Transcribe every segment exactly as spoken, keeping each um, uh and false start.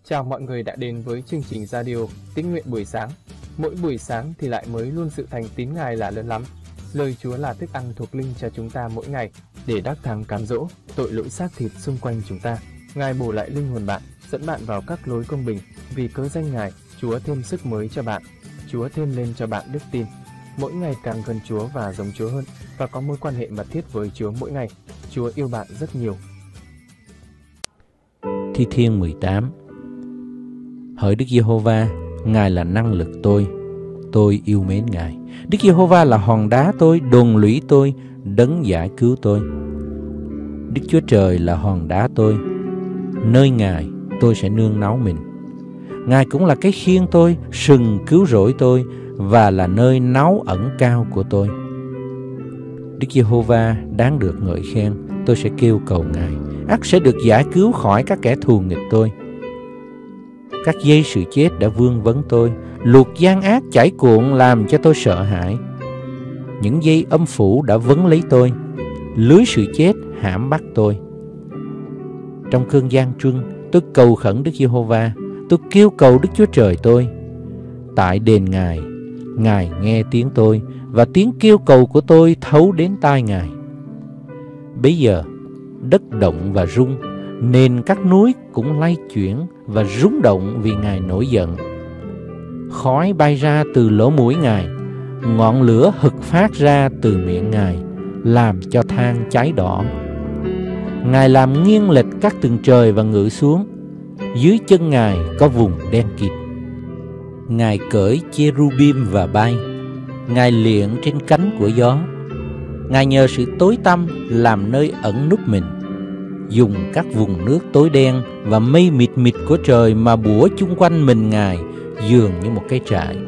Chào mọi người đã đến với chương trình radio Tín nguyện buổi sáng. Mỗi buổi sáng thì lại mới luôn sự thành tín Ngài là lớn lắm. Lời Chúa là thức ăn thuộc linh cho chúng ta mỗi ngày để đắc thắng cám dỗ tội lỗi xác thịt xung quanh chúng ta. Ngài bổ lại linh hồn bạn, dẫn bạn vào các lối công bình. Vì cớ danh Ngài, Chúa thêm sức mới cho bạn. Chúa thêm lên cho bạn đức tin. Mỗi ngày càng gần Chúa và giống Chúa hơn, và có mối quan hệ mật thiết với Chúa mỗi ngày. Chúa yêu bạn rất nhiều. Thi Thiên mười tám. Hỡi Đức Giê-hô-va, Ngài là năng lực tôi, tôi yêu mến Ngài. Đức Giê-hô-va là hòn đá tôi, đồn lũy tôi, đấng giải cứu tôi. Đức Chúa Trời là hòn đá tôi, nơi Ngài tôi sẽ nương náu mình. Ngài cũng là cái khiên tôi, sừng cứu rỗi tôi, và là nơi náu ẩn cao của tôi. Đức Giê-hô-va đáng được ngợi khen, tôi sẽ kêu cầu Ngài, ắt sẽ được giải cứu khỏi các kẻ thù nghịch tôi. Các dây sự chết đã vương vấn tôi, luộc gian ác chảy cuộn làm cho tôi sợ hãi. Những dây âm phủ đã vấn lấy tôi, lưới sự chết hãm bắt tôi. Trong cơn gian truân, tôi cầu khẩn Đức Giê-hô-va, tôi kêu cầu Đức Chúa Trời tôi. Tại đền Ngài, Ngài nghe tiếng tôi, và tiếng kêu cầu của tôi thấu đến tai Ngài. Bấy giờ, đất động và rung, nên các núi cũng lay chuyển và rung động vì Ngài nổi giận. Khói bay ra từ lỗ mũi Ngài, ngọn lửa hực phát ra từ miệng Ngài, làm cho than cháy đỏ. Ngài làm nghiêng lệch các tầng trời và ngự xuống, dưới chân Ngài có vùng đen kịt. Ngài cởi cherubim và bay, Ngài liệng trên cánh của gió. Ngài nhờ sự tối tăm làm nơi ẩn núp mình, dùng các vùng nước tối đen và mây mịt mịt của trời mà bủa chung quanh mình Ngài dường như một cái trại.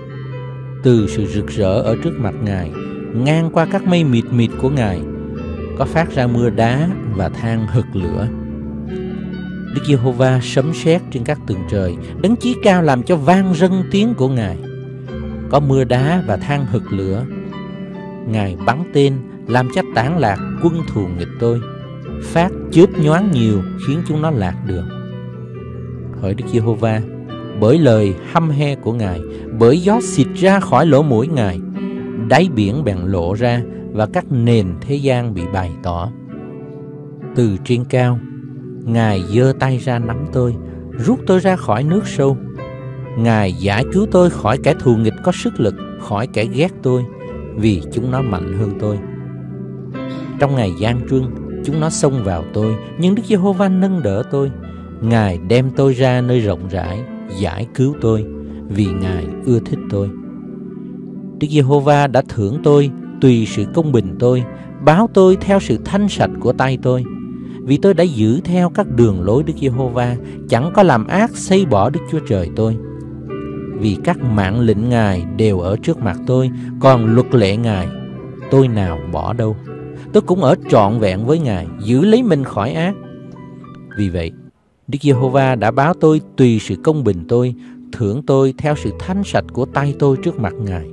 Từ sự rực rỡ ở trước mặt Ngài, ngang qua các mây mịt mịt của Ngài, có phát ra mưa đá và than hực lửa. Đức Giê-hô-va sấm sét trên các tầng trời, đấng chí cao làm cho vang rân tiếng của Ngài. Có mưa đá và than hực lửa. Ngài bắn tên làm cho tản lạc quân thù nghịch tôi, phát chớp nhoáng nhiều khiến chúng nó lạc đường. Hỡi Đức Giê-hô-va, bởi lời hăm he của Ngài, bởi gió xịt ra khỏi lỗ mũi Ngài, đáy biển bèn lộ ra và các nền thế gian bị bày tỏ. Từ trên cao, Ngài giơ tay ra nắm tôi, rút tôi ra khỏi nước sâu. Ngài giải cứu tôi khỏi kẻ thù nghịch có sức lực, khỏi kẻ ghét tôi, vì chúng nó mạnh hơn tôi. Trong ngày gian truân, chúng nó xông vào tôi, nhưng Đức Giê-hô-va nâng đỡ tôi. Ngài đem tôi ra nơi rộng rãi, giải cứu tôi, vì Ngài ưa thích tôi. Đức Giê-hô-va đã thưởng tôi tùy sự công bình tôi, báo tôi theo sự thanh sạch của tay tôi. Vì tôi đã giữ theo các đường lối Đức Giê-hô-va, chẳng có làm ác xây bỏ Đức Chúa Trời tôi. Vì các mạng lệnh Ngài đều ở trước mặt tôi, còn luật lệ Ngài tôi nào bỏ đâu. Tôi cũng ở trọn vẹn với Ngài, giữ lấy mình khỏi ác. Vì vậy, Đức Giê-hô-va đã báo tôi tùy sự công bình tôi, thưởng tôi theo sự thanh sạch của tay tôi trước mặt Ngài.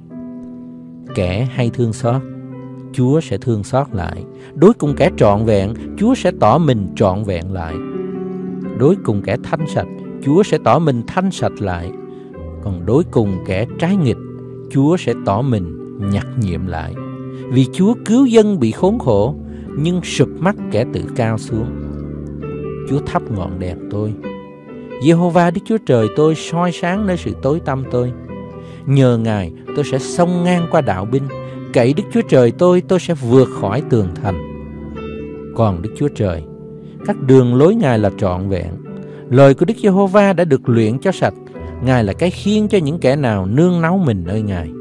Kẻ hay thương xót, Chúa sẽ thương xót lại. Đối cùng kẻ trọn vẹn, Chúa sẽ tỏ mình trọn vẹn lại. Đối cùng kẻ thanh sạch, Chúa sẽ tỏ mình thanh sạch lại. Còn đối cùng kẻ trái nghịch, Chúa sẽ tỏ mình nhặt nhịm lại. Vì Chúa cứu dân bị khốn khổ, nhưng sụp mắt kẻ tự cao xuống. Chúa thắp ngọn đèn tôi. Giê-hô-va Đức Chúa Trời tôi soi sáng nơi sự tối tăm tôi. Nhờ Ngài tôi sẽ xông ngang qua đạo binh, cậy Đức Chúa Trời tôi, tôi sẽ vượt khỏi tường thành. Còn Đức Chúa Trời, các đường lối Ngài là trọn vẹn. Lời của Đức Giê-hô-va đã được luyện cho sạch. Ngài là cái khiên cho những kẻ nào nương náu mình nơi Ngài.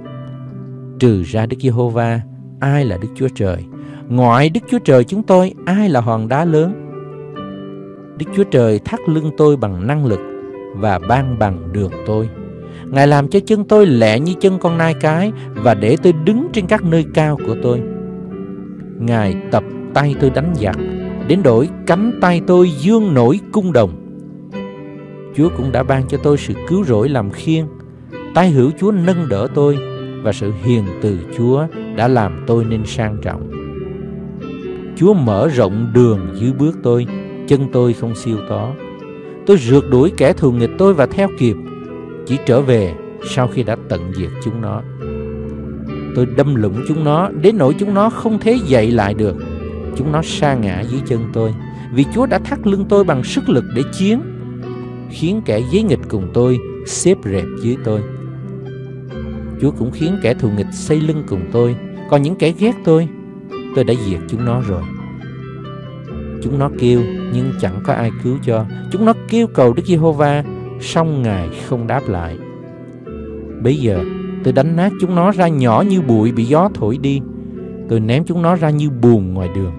Trừ ra Đức Giê-hô-va, ai là Đức Chúa Trời? Ngoại Đức Chúa Trời chúng tôi, ai là hòn đá lớn? Đức Chúa Trời thắt lưng tôi bằng năng lực và ban bằng đường tôi. Ngài làm cho chân tôi lẹ như chân con nai cái, và để tôi đứng trên các nơi cao của tôi. Ngài tập tay tôi đánh giặc, đến đổi cánh tay tôi dương nổi cung đồng. Chúa cũng đã ban cho tôi sự cứu rỗi làm khiên. Tay hữu Chúa nâng đỡ tôi, và sự hiền từ Chúa đã làm tôi nên sang trọng. Chúa mở rộng đường dưới bước tôi, chân tôi không siêu tó. Tôi rượt đuổi kẻ thù nghịch tôi và theo kịp, chỉ trở về sau khi đã tận diệt chúng nó. Tôi đâm lũng chúng nó đến nỗi chúng nó không thể dậy lại được. Chúng nó sa ngã dưới chân tôi, vì Chúa đã thắt lưng tôi bằng sức lực để chiến, khiến kẻ giấy nghịch cùng tôi xếp rẹp dưới tôi. Chúa cũng khiến kẻ thù nghịch xây lưng cùng tôi, còn những kẻ ghét tôi, tôi đã diệt chúng nó rồi. Chúng nó kêu nhưng chẳng có ai cứu cho. Chúng nó kêu cầu Đức Giê-hô-va, song Ngài không đáp lại. Bấy giờ tôi đánh nát chúng nó ra nhỏ như bụi bị gió thổi đi. Tôi ném chúng nó ra như bùn ngoài đường.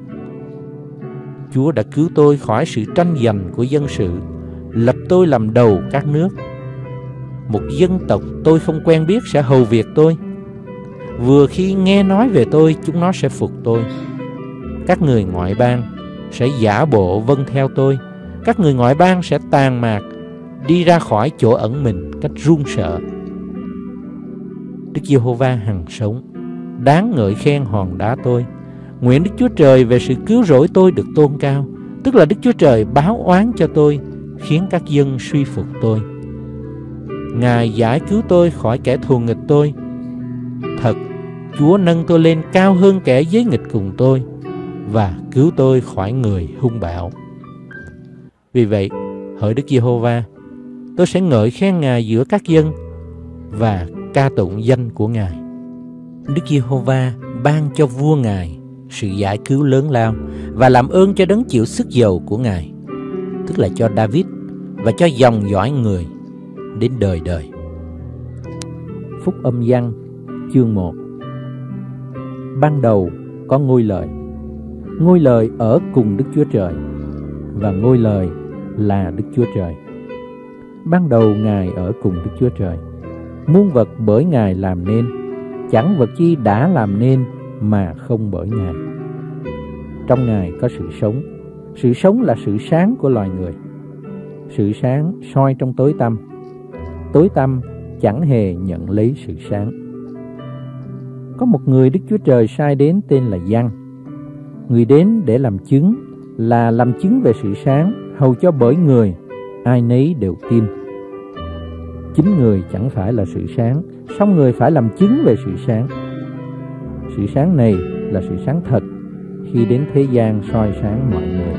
Chúa đã cứu tôi khỏi sự tranh giành của dân sự, lập tôi làm đầu các nước. Một dân tộc tôi không quen biết sẽ hầu việc tôi. Vừa khi nghe nói về tôi, chúng nó sẽ phục tôi. Các người ngoại bang sẽ giả bộ vâng theo tôi. Các người ngoại bang sẽ tàn mạc, đi ra khỏi chỗ ẩn mình cách run sợ. Đức Giê-hô-va hằng sống, đáng ngợi khen hòn đá tôi. Nguyện Đức Chúa Trời về sự cứu rỗi tôi được tôn cao, tức là Đức Chúa Trời báo oán cho tôi, khiến các dân suy phục tôi. Ngài giải cứu tôi khỏi kẻ thù nghịch tôi. Thật, Chúa nâng tôi lên cao hơn kẻ giấy nghịch cùng tôi, và cứu tôi khỏi người hung bạo. Vì vậy, hỡi Đức Giê-hô-va, tôi sẽ ngợi khen Ngài giữa các dân và ca tụng danh của Ngài. Đức Giê-hô-va ban cho vua Ngài sự giải cứu lớn lao, và làm ơn cho đấng chịu sức dầu của Ngài, tức là cho David và cho dòng dõi người đến đời đời. Phúc âm Giăng chương một. Ban đầu có ngôi lời, ngôi lời ở cùng Đức Chúa Trời, và ngôi lời là Đức Chúa Trời. Ban đầu Ngài ở cùng Đức Chúa Trời. Muôn vật bởi Ngài làm nên, chẳng vật chi đã làm nên mà không bởi Ngài. Trong Ngài có sự sống, sự sống là sự sáng của loài người. Sự sáng soi trong tối tăm, tối tăm chẳng hề nhận lấy sự sáng. Có một người Đức Chúa Trời sai đến tên là Giăng. Người đến để làm chứng, là làm chứng về sự sáng, hầu cho bởi người ai nấy đều tin. Chính người chẳng phải là sự sáng, song người phải làm chứng về sự sáng. Sự sáng này là sự sáng thật, khi đến thế gian soi sáng mọi người.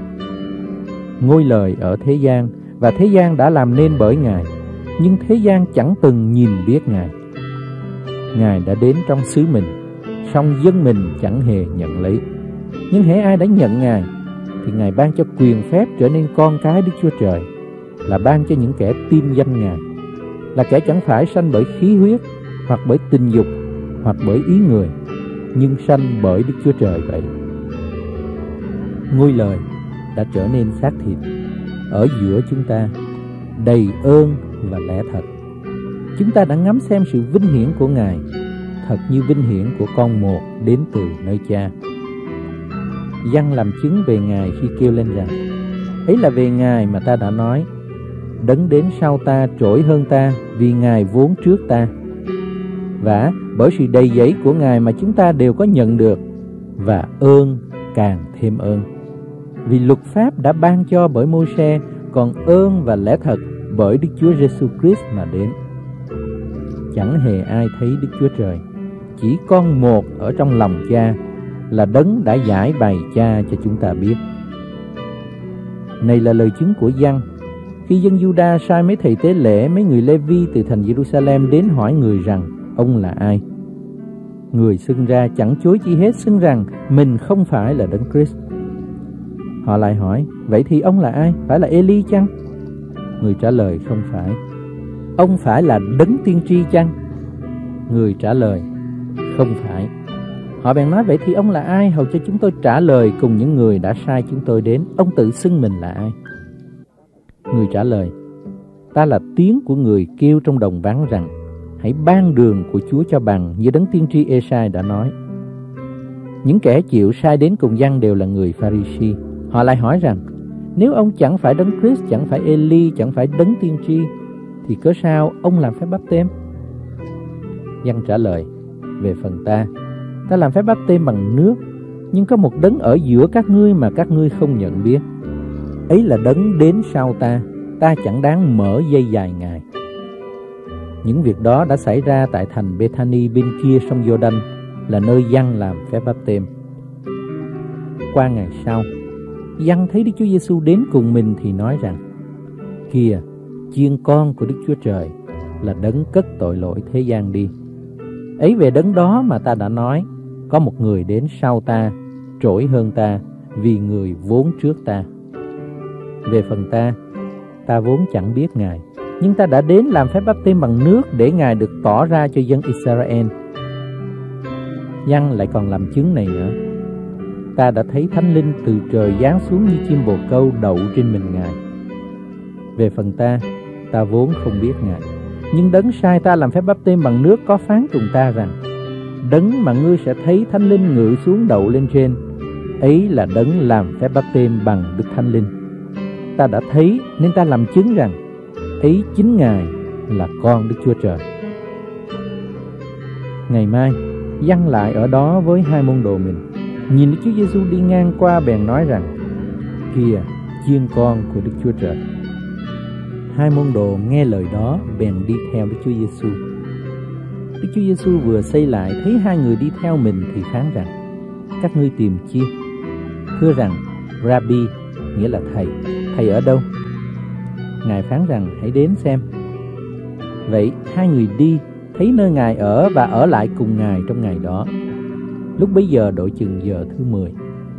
Ngôi lời ở thế gian, và thế gian đã làm nên bởi Ngài, nhưng thế gian chẳng từng nhìn biết Ngài. Ngài đã đến trong xứ mình, song dân mình chẳng hề nhận lấy. Nhưng hễ ai đã nhận Ngài, thì Ngài ban cho quyền phép trở nên con cái Đức Chúa Trời, là ban cho những kẻ tin danh Ngài, là kẻ chẳng phải sanh bởi khí huyết, hoặc bởi tình dục, hoặc bởi ý người, nhưng sanh bởi Đức Chúa Trời vậy. Ngôi lời đã trở nên xác thịt ở giữa chúng ta, đầy ơn và lẽ thật. Chúng ta đã ngắm xem sự vinh hiển của Ngài, thật như vinh hiển của con một đến từ nơi Cha. Giăng làm chứng về Ngài khi kêu lên rằng: ấy là về Ngài mà ta đã nói, đấng đến sau ta trỗi hơn ta, vì Ngài vốn trước ta. Và bởi sự đầy dẫy của Ngài mà chúng ta đều có nhận được, và ơn càng thêm ơn. Vì luật pháp đã ban cho bởi Môi-se, còn ơn và lẽ thật bởi Đức Chúa Giêsu Christ mà đến. Chẳng hề ai thấy Đức Chúa Trời, chỉ con một ở trong lòng Cha, là đấng đã giải bày Cha cho chúng ta biết. Này là lời chứng của Giăng, khi dân Giu-đa sai mấy thầy tế lễ, mấy người Lê-vi từ thành Giê-ru-sa-lem đến hỏi người rằng ông là ai. Người xưng ra chẳng chối chi hết, xưng rằng mình không phải là đấng Christ. Họ lại hỏi: vậy thì ông là ai? Phải là Ê-li chăng? Người trả lời: không phải. Ông phải là đấng tiên tri chăng? Người trả lời: không phải. Họ bèn nói: vậy thì ông là ai, hầu cho chúng tôi trả lời cùng những người đã sai chúng tôi đến. Ông tự xưng mình là ai? Người trả lời: ta là tiếng của người kêu trong đồng vắng rằng: hãy ban đường của Chúa cho bằng, như đấng tiên tri Ê-sai đã nói. Những kẻ chịu sai đến cùng Giăng đều là người Pha-ri-si. Họ lại hỏi rằng: nếu ông chẳng phải đấng Christ, chẳng phải Ê-li, chẳng phải đấng tiên tri, thì cớ sao ông làm phép báp têm? Giăng trả lời: về phần ta, ta làm phép báp têm bằng nước, nhưng có một đấng ở giữa các ngươi mà các ngươi không nhận biết. ấy là đấng đến sau ta, ta chẳng đáng mở dây dài Ngài. Những việc đó đã xảy ra tại thành Bethany bên kia sông Giô-đanh, là nơi Giăng làm phép báp têm. Qua ngày sau, Giăng thấy Đức Chúa Giêsu đến cùng mình thì nói rằng: Kìa, chiên con của Đức Chúa Trời, là đấng cất tội lỗi thế gian đi. Ấy về đấng đó mà ta đã nói, có một người đến sau ta, trỗi hơn ta, vì người vốn trước ta. Về phần ta, ta vốn chẳng biết Ngài, nhưng ta đã đến làm phép báp têm bằng nước để Ngài được tỏ ra cho dân Israel. Giăng lại còn làm chứng này nữa: Ta đã thấy Thánh Linh từ trời giáng xuống như chim bồ câu đậu trên mình Ngài. Về phần ta, ta vốn không biết Ngài, nhưng đấng sai ta làm phép báp têm bằng nước có phán cùng ta rằng: Đấng mà ngươi sẽ thấy Thánh Linh ngự xuống đậu lên trên, ấy là đấng làm phép báp têm bằng Đức Thánh Linh. Ta đã thấy nên ta làm chứng rằng ấy chính Ngài là con Đức Chúa Trời. Ngày mai, Giăng lại ở đó với hai môn đồ mình, nhìn Đức Chúa Giêsu đi ngang qua bèn nói rằng: Kìa, chiên con của Đức Chúa Trời. Hai môn đồ nghe lời đó bèn đi theo Đức Chúa Giêsu. Đức Chúa Giêsu vừa xây lại thấy hai người đi theo mình thì phán rằng: Các ngươi tìm chi? Thưa rằng: Rabbi, nghĩa là thầy, thầy ở đâu? Ngài phán rằng: Hãy đến xem. Vậy hai người đi, thấy nơi Ngài ở và ở lại cùng Ngài trong ngày đó. Lúc bấy giờ độ chừng giờ thứ mười.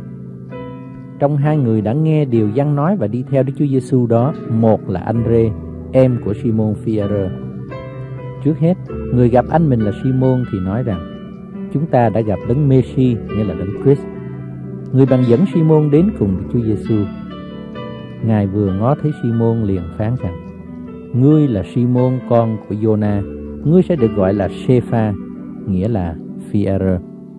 Trong hai người đã nghe điều Giăng nói và đi theo Đức Chúa Giêsu đó, một là Ândrê, em của Simon Phi-e-rơ. Trước hết, người gặp anh mình là Simon thì nói rằng: Chúng ta đã gặp đấng Mê-si, nghĩa là đấng Christ. Người bèn dẫn Simon đến cùng Đức Chúa Giêsu. Ngài vừa ngó thấy Simon liền phán rằng: Ngươi là Simon con của Giô-na, ngươi sẽ được gọi là Sê-pha, nghĩa là Phi-e-rơ.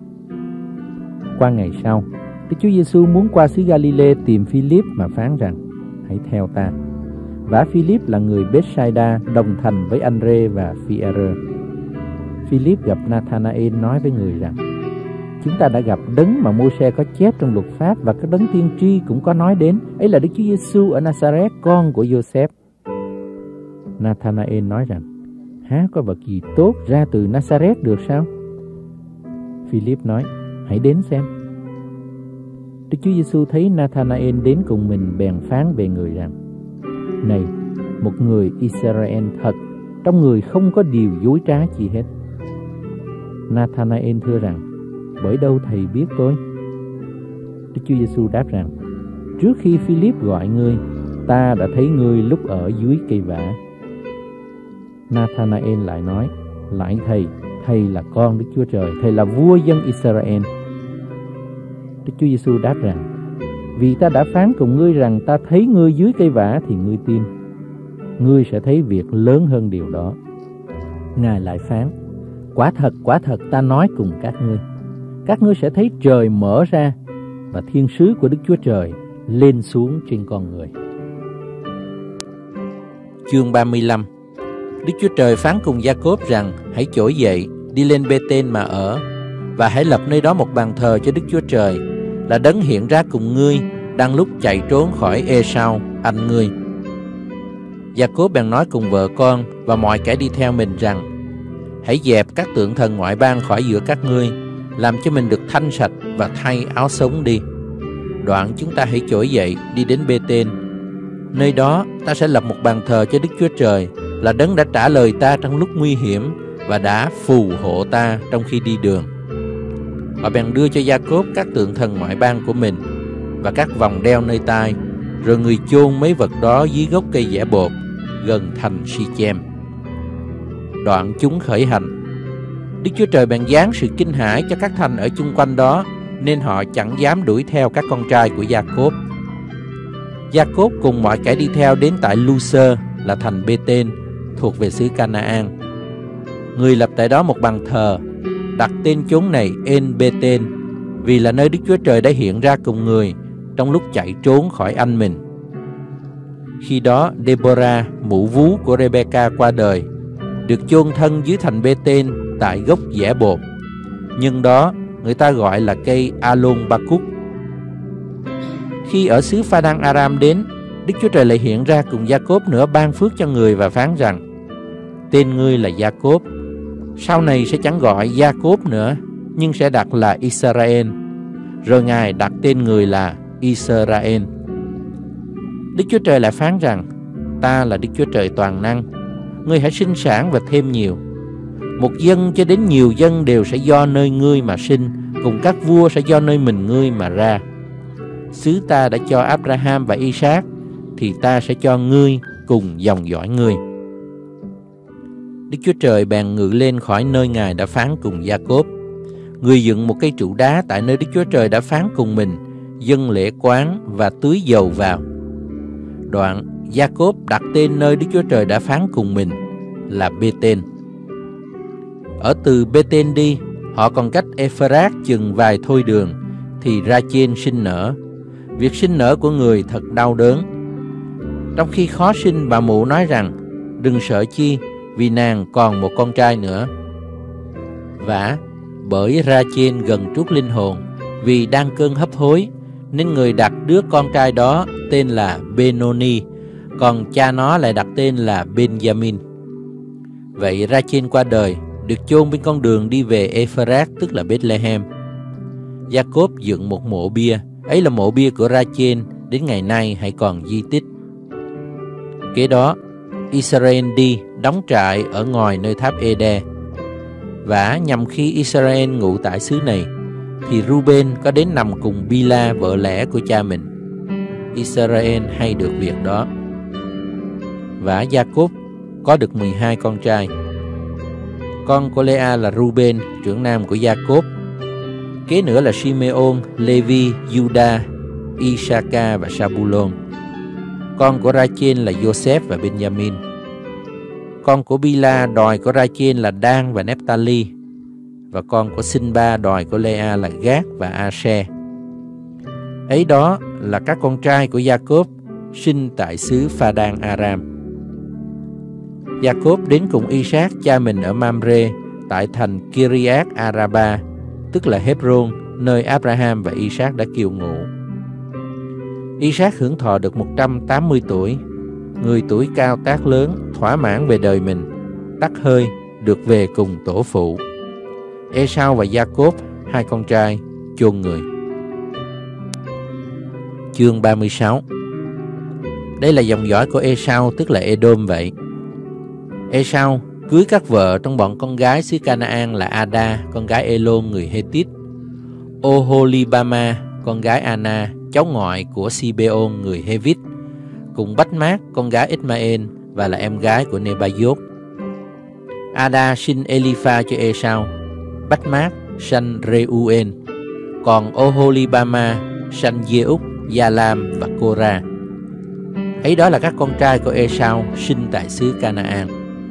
Qua ngày sau, Đức Chúa Giêsu muốn qua xứ Ga-li-lê tìm Phi-líp mà phán rằng: Hãy theo ta. Vả Phi-líp là người Bết-sai-đa, đồng thành với Ândrê và Phi-e-rơ. Phi-líp gặp Na-tha-na-ên nói với người rằng: Chúng ta đã gặp đấng mà Mô-sê có chép trong luật pháp và các đấng tiên tri cũng có nói đến, ấy là Đức Chúa Giêsu ở Na-sa-rét, con của Giô-sép. Na-tha-na-ên nói rằng: Há có vật gì tốt ra từ Na-sa-rét được sao? Phi-líp nói: Hãy đến xem. Đức Chúa Giêsu thấy Na-tha-na-ên đến cùng mình bèn phán về người rằng: Này, một người Israel thật, trong người không có điều dối trá chi hết. Na-tha-na-ên thưa rằng: Bởi đâu thầy biết tôi? Đức Chúa Giêsu đáp rằng: Trước khi Phi-líp gọi ngươi, ta đã thấy ngươi lúc ở dưới cây vả. Na-tha-na-ên lại nói: Lại thầy, thầy là con Đức Chúa Trời, thầy là vua dân Israel. Đức Chúa Giêsu đáp rằng: Vì ta đã phán cùng ngươi rằng ta thấy ngươi dưới cây vả thì ngươi tin. Ngươi sẽ thấy việc lớn hơn điều đó. Ngài lại phán: Quả thật, quả thật ta nói cùng các ngươi, các ngươi sẽ thấy trời mở ra và thiên sứ của Đức Chúa Trời lên xuống trên con người. Chương ba mươi lăm. Đức Chúa Trời phán cùng Gia-cốp rằng: Hãy trỗi dậy, đi lên Bê-tên mà ở, và hãy lập nơi đó một bàn thờ cho Đức Chúa Trời, là đấng hiện ra cùng ngươi đang lúc chạy trốn khỏi Ê-sau anh ngươi. Gia-cốp bèn nói cùng vợ con và mọi kẻ đi theo mình rằng: Hãy dẹp các tượng thần ngoại bang khỏi giữa các ngươi, làm cho mình được thanh sạch và thay áo sống đi. Đoạn chúng ta hãy trỗi dậy đi đến Bê-tên. Nơi đó ta sẽ lập một bàn thờ cho Đức Chúa Trời, là đấng đã trả lời ta trong lúc nguy hiểm và đã phù hộ ta trong khi đi đường. Họ bèn đưa cho Gia-cốp các tượng thần ngoại bang của mình và các vòng đeo nơi tai, rồi người chôn mấy vật đó dưới gốc cây dẻ bột gần thành Si-chem. Đoạn chúng khởi hành. Đức Chúa Trời bèn giáng sự kinh hãi cho các thành ở chung quanh đó, nên họ chẳng dám đuổi theo các con trai của Gia-cốp. Gia-cốp cùng mọi kẻ đi theo đến tại Lu-sơ, là thành Bê-tên, thuộc về xứ Ca-na-an. Người lập tại đó một bàn thờ, đặt tên chốn này En-Bê-tên, vì là nơi Đức Chúa Trời đã hiện ra cùng người trong lúc chạy trốn khỏi anh mình. Khi đó Đê-bô-ra, mụ vú của Rê-bê-ca qua đời, được chôn thân dưới thành Bê-tên tại gốc dẻ bột, nhưng đó người ta gọi là cây A-lôn-ba-cúc. Khi ở xứ Pha-đăng-a-ram đến, Đức Chúa Trời lại hiện ra cùng Gia-cốp nữa, ban phước cho người và phán rằng: tên ngươi là Gia-cốp, sau này sẽ chẳng gọi Gia-cốp nữa, nhưng sẽ đặt là Israel. Rồi Ngài đặt tên người là Israel. Đức Chúa Trời lại phán rằng: ta là Đức Chúa Trời toàn năng, ngươi hãy sinh sản và thêm nhiều. Một dân cho đến nhiều dân đều sẽ do nơi ngươi mà sinh, cùng các vua sẽ do nơi mình ngươi mà ra. Xứ ta đã cho Abraham và Isaac, thì ta sẽ cho ngươi cùng dòng dõi ngươi. Đức Chúa Trời bèn ngự lên khỏi nơi Ngài đã phán cùng Gia-cốp. Người dựng một cây trụ đá tại nơi Đức Chúa Trời đã phán cùng mình, dâng lễ quán và tưới dầu vào. Đoạn Gia-cốp đặt tên nơi Đức Chúa Trời đã phán cùng mình là Bê-tên. Ở từ Bê-tên đi, họ còn cách Ê-phơ-rát chừng vài thôi đường, thì Ra-chên sinh nở. Việc sinh nở của người thật đau đớn. Trong khi khó sinh, bà mụ nói rằng: đừng sợ chi, vì nàng còn một con trai nữa. Vả, bởi Ra-chên gần trút linh hồn, vì đang cơn hấp hối, nên người đặt đứa con trai đó tên là Bê-nô-ni, còn cha nó lại đặt tên là Ben-gia-min. Vậy Ra-chên qua đời, được chôn bên con đường đi về Ê-phơ-rát, tức là Bethlehem. Gia-cốp dựng một mộ bia, ấy là mộ bia của Ra-chên, đến ngày nay hãy còn di tích. Kế đó, Israel đi đóng trại ở ngoài nơi tháp Ê-đe. Vả nhằm khi Israel ngụ tại xứ này, thì Ruben có đến nằm cùng Bi-la vợ lẽ của cha mình. Israel hay được việc đó. Vả Gia-cốp có được mười hai con trai. Con của Lê-a là Ruben, trưởng nam của Gia-cốp. Kế nữa là Simeon, Lê-vi, Giu-đa, I-sa-ca và Sa-bu-lôn. Con của Ra-chên là Giô-xép và Ben-gia-min. Con của Bi-la đòi của Ra-chên là Đan và Nép-ta-li. Và con của Sinh-ba đòi của Lê-a là Gát và A-se. Ấy đó là các con trai của Gia-cốp sinh tại xứ Pha-đan-a-ram. Gia-cốp đến cùng I-sát cha mình ở Mamrê, tại thành Kiriath-a-ra-ba, tức là Hebron, nơi Abraham và I-sát đã kiều ngụ. I-sát hưởng thọ được một trăm tám mươi tuổi, người tuổi cao tác lớn, thỏa mãn về đời mình, tắt hơi, được về cùng tổ phụ. Ê-sau và Gia-cốp, hai con trai, chôn người. Chương ba mươi sáu. Đây là dòng dõi của Ê-sau, tức là Ê-đôm vậy. Ê-sau cưới các vợ trong bọn con gái xứ Ca-na-an là Ada, con gái Ê-lôn người Hê-tít, Ô-hô-li-ba-ma, con gái Anna, cháu ngoại của Si-bê-ôn người Hê-vít, cùng Bách-mát, con gái Ích-ma-ên và là em gái của Nê-ba-dốt. Ada sinh Ê-li-pha cho Ê-sau, Bách-mát sanh Rê-u-ên, còn Ô-hô-li-ba-ma sanh Dê-úc, Gia-lam và Cô-ra. Ấy đó là các con trai của Ê-sau sinh tại xứ Ca-na-an.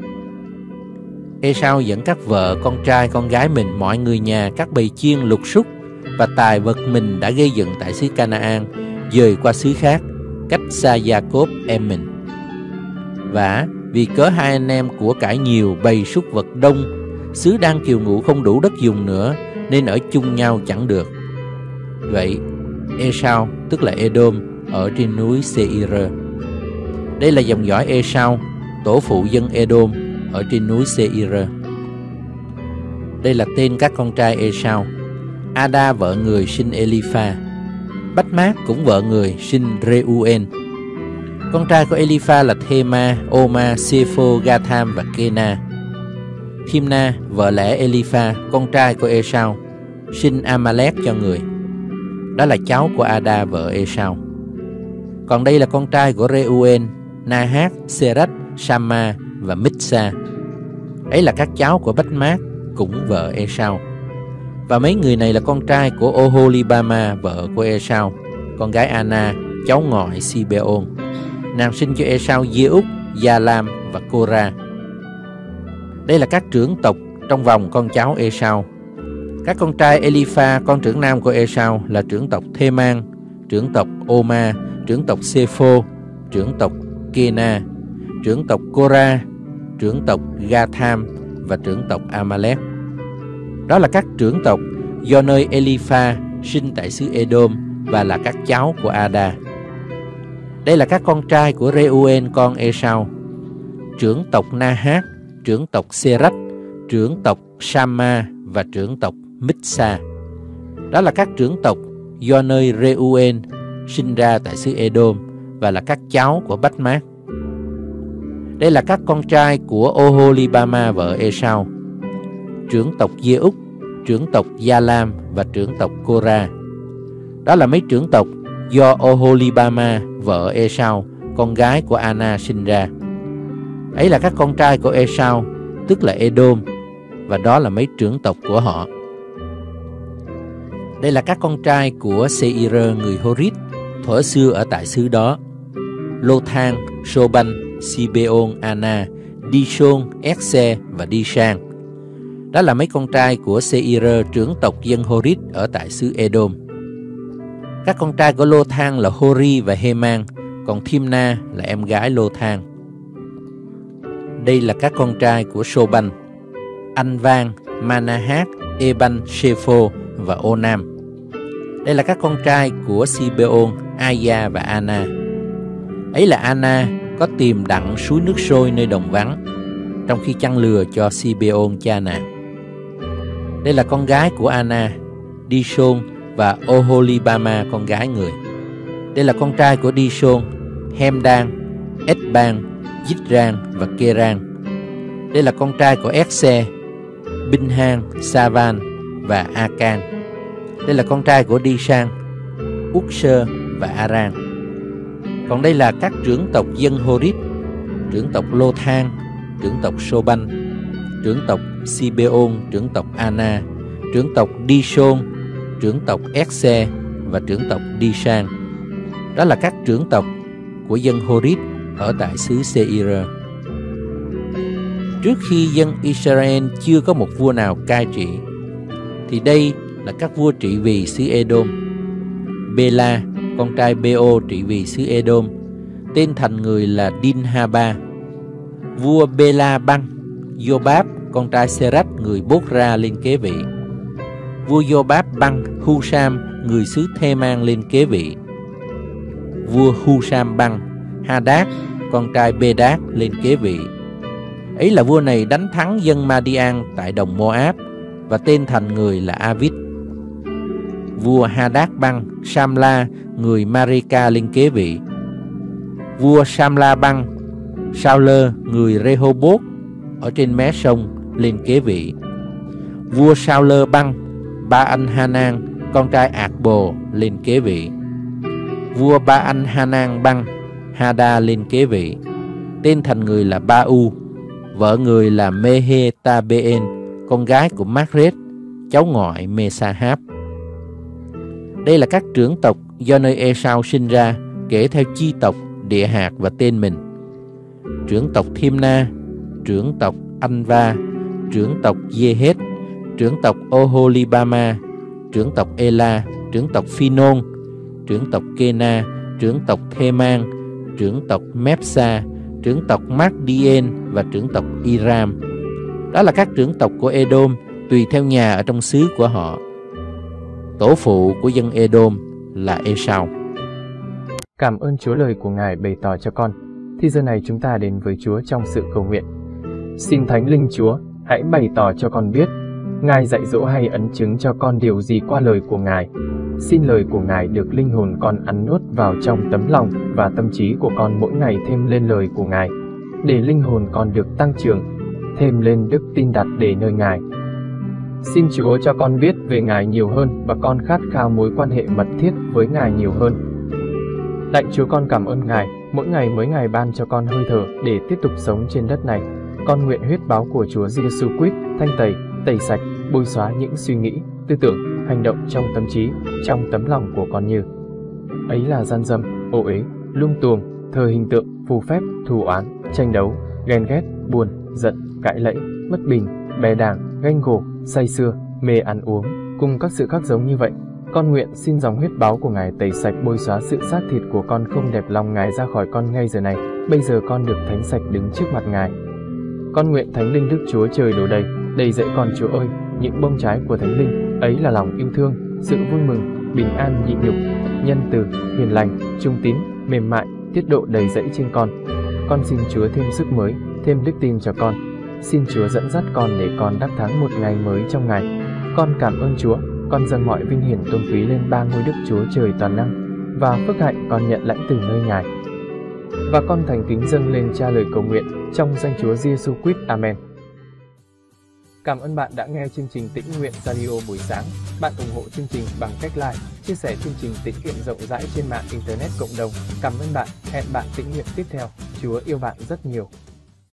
Ê-sau dẫn các vợ, con trai, con gái mình, mọi người nhà, các bầy chiên, lục súc và tài vật mình đã gây dựng tại xứ Ca-na-an, dời qua xứ khác, cách xa Gia-cốp em mình. Và vì cớ hai anh em của cải nhiều, bầy súc vật đông, xứ đang kiều ngụ không đủ đất dùng nữa, nên ở chung nhau chẳng được. Vậy Ê-sau, tức là Ê-đôm, ở trên núi Sê-ir. Đây là dòng dõi Ê-sau, tổ phụ dân Ê-đôm, ở trên núi Sê-ir. Đây là tên các con trai Ê-sau. Ada vợ người sinh Ê-li-pha. Bách-mát cũng vợ người sinh Rê-u-ên. Con trai của Ê-li-pha là Thê-ma, Ô-ma, Sê-phô, Ga-tham và Kê-na. Thim-na vợ lẽ Ê-li-pha, con trai của Ê-sau, sinh A-ma-lét cho người. Đó là cháu của Ada vợ Ê-sau. Còn đây là con trai của Rê-u-ên, Na-hát, Sê-rách, Sa-ma và Mít-sa. Ấy là các cháu của Bách-mát, cũng vợ Ê-sau. Và mấy người này là con trai của Ô-hô-li-ba-ma, vợ của Ê-sau, con gái Anna, cháu ngoại Si-bê-ôn. Nàng sinh cho Ê-sau Dê-úc, Gia-lam và Cô-ra. Đây là các trưởng tộc trong vòng con cháu Ê-sau. Các con trai Ê-li-pha, con trưởng nam của Ê-sau, là trưởng tộc Thê-man, trưởng tộc Ô-ma, trưởng tộc Sê-phô, trưởng tộc Kê-na, trưởng tộc Cô-ra, trưởng tộc Ga-tham và trưởng tộc A-ma-lét. Đó là các trưởng tộc do nơi Ê-li-pha sinh tại xứ Ê-đôm và là các cháu của Ada. Đây là các con trai của Reuel con Esau: trưởng tộc Nahat, trưởng tộc Serach, trưởng tộc Sama và trưởng tộc Mitsa. Đó là các trưởng tộc do nơi Reuel sinh ra tại xứ Edom và là các cháu của Bách Mát. Đây là các con trai của Oholibama vợ Esau: trưởng tộc Giê-úc, trưởng tộc Gia-lam và trưởng tộc Cora. Đó là mấy trưởng tộc do Oholibama vợ Esau, con gái của Anna sinh ra. Ấy là các con trai của Esau, tức là Edom, và đó là mấy trưởng tộc của họ. Đây là các con trai của Seir người Horít, thuở xưa ở tại xứ đó: Lô-thang, Sô-banh, Si-bê-ôn, Anna, Đi-sôn, Ét-xe và Đi-sang. Đó là mấy con trai của Seir, trưởng tộc dân Horít ở tại xứ Edom. Các con trai của Lô-thang là Hori và Hê-man, còn Thim-na là em gái Lô-thang. Đây là các con trai của Sô-banh: Anh-vang, Manahat, Ê-banh, Sê-phô và Ô-nam. Đây là các con trai của Si-bê-ôn, Aya và Anna. Ấy là Anna có tìm đặng suối nước sôi nơi đồng vắng, trong khi chăn lừa cho Si-bê-ôn cha nàng. Đây là con gái của Anna, Đi-sôn và Oholibama con gái người. Đây là con trai của Đi-sôn: Hem-đan, Ết-ban, Dít-ran và Kê-ran. Đây là con trai của Ét-xe: Binh-han, Sa-van và A-can. Đây là con trai của Đi-sang: Úc-sơ và A-ran. Còn đây là các trưởng tộc dân Horít: trưởng tộc Lô-thang, trưởng tộc Sô-banh, trưởng tộc Si-bê-ôn, trưởng tộc Anna, trưởng tộc Đi-sôn, trưởng tộc Ét-xe và trưởng tộc Đi-sang. Đó là các trưởng tộc của dân Horít ở tại xứ Seir. Trước khi dân Israel chưa có một vua nào cai trị, thì đây là các vua trị vì xứ Edom. Bê-la, con trai Bê-ô trị vì xứ Edom, tên thành người là Đin-ha-ba. Vua Bê-la băng, Giô-báp, con trai Serach người Bốt-ra lên kế vị. Vua Giô-báp băng, Hu-sam người xứ Thê-man lên kế vị. Vua Hu-sam băng, Ha-đát, con trai Bê-đát lên kế vị. Ấy là vua này đánh thắng dân Ma-đi-an tại đồng Mô-áp, và tên thành người là A-vít. Vua Ha-đát băng, Sam-la người Ma-rê-ca lên kế vị. Vua Sam-la băng, Sao-lơ người Rê-hô-bốt ở trên mé sông lên kế vị. Vua Sao-lơ băng, Ba-anh-ha-nan, con trai Ạc-bồ lên kế vị. Vua Ba-anh-ha-nan băng, Ha-đa lên kế vị. Tên thành người là Ba-u, vợ người là Mê-hê-ta-bê-en, con gái của Mác-rết, cháu ngoại Mê-sa-háp. Đây là các trưởng tộc do nơi Ê-sau sinh ra, kể theo chi tộc, địa hạt và tên mình: trưởng tộc Thim-na, trưởng tộc Anh-va, trưởng tộc Dê-hét, trưởng tộc Oholibama, trưởng tộc Ê-la, trưởng tộc Phi-nôn, trưởng tộc Kê-na, trưởng tộc Thê-man, trưởng tộc Mép-sa, trưởng tộc Mác-đi-en và trưởng tộc Y-ram. Đó là các trưởng tộc của Edom tùy theo nhà ở trong xứ của họ. Tổ phụ của dân Edom là Ê-sau. Cảm ơn Chúa lời của Ngài bày tỏ cho con. Thì giờ này chúng ta đến với Chúa trong sự cầu nguyện. Xin Thánh Linh Chúa, hãy bày tỏ cho con biết, Ngài dạy dỗ hay ấn chứng cho con điều gì qua lời của Ngài. Xin lời của Ngài được linh hồn con ăn nuốt vào trong tấm lòng và tâm trí của con mỗi ngày thêm lên lời của Ngài, để linh hồn con được tăng trưởng, thêm lên đức tin đặt để nơi Ngài. Xin Chúa cho con biết về Ngài nhiều hơn và con khát khao mối quan hệ mật thiết với Ngài nhiều hơn. Lạy Chúa, con cảm ơn Ngài, mỗi ngày mỗi ngày ban cho con hơi thở để tiếp tục sống trên đất này. Con nguyện huyết báo của Chúa Giêsu Christ thanh tẩy, tẩy sạch, bôi xóa những suy nghĩ, tư tưởng, hành động trong tâm trí, trong tấm lòng của con như ấy là gian dâm, ô uế, lung tuồng, thờ hình tượng, phù phép, thù oán, tranh đấu, ghen ghét, buồn, giận, cãi lẫy, bất bình, bè đảng, ganh gổ, say sưa, mê ăn uống, cùng các sự khác giống như vậy. Con nguyện xin dòng huyết báo của Ngài tẩy sạch, bôi xóa sự xác thịt của con không đẹp lòng Ngài ra khỏi con ngay giờ này. Bây giờ con được thánh sạch đứng trước mặt Ngài. Con nguyện Thánh Linh Đức Chúa Trời đổ đầy, đầy dẫy con Chúa ơi, những bông trái của Thánh Linh, ấy là lòng yêu thương, sự vui mừng, bình an nhịn nhục, nhân từ, hiền lành, trung tín, mềm mại, tiết độ đầy dẫy trên con. Con xin Chúa thêm sức mới, thêm đức tin cho con. Xin Chúa dẫn dắt con để con đắc thắng một ngày mới trong Ngài. Con cảm ơn Chúa, con dâng mọi vinh hiển tôn quý lên ba ngôi Đức Chúa Trời toàn năng, và phước hạnh con nhận lãnh từ nơi Ngài. Và con thành kính dâng lên Cha lời cầu nguyện trong danh Chúa Giêsu Christ. Amen. Cảm ơn bạn đã nghe chương trình Tĩnh Nguyện Radio buổi sáng. Bạn ủng hộ chương trình bằng cách like, chia sẻ chương trình tĩnh nguyện rộng rãi trên mạng Internet cộng đồng. Cảm ơn bạn. Hẹn bạn tĩnh nguyện tiếp theo. Chúa yêu bạn rất nhiều.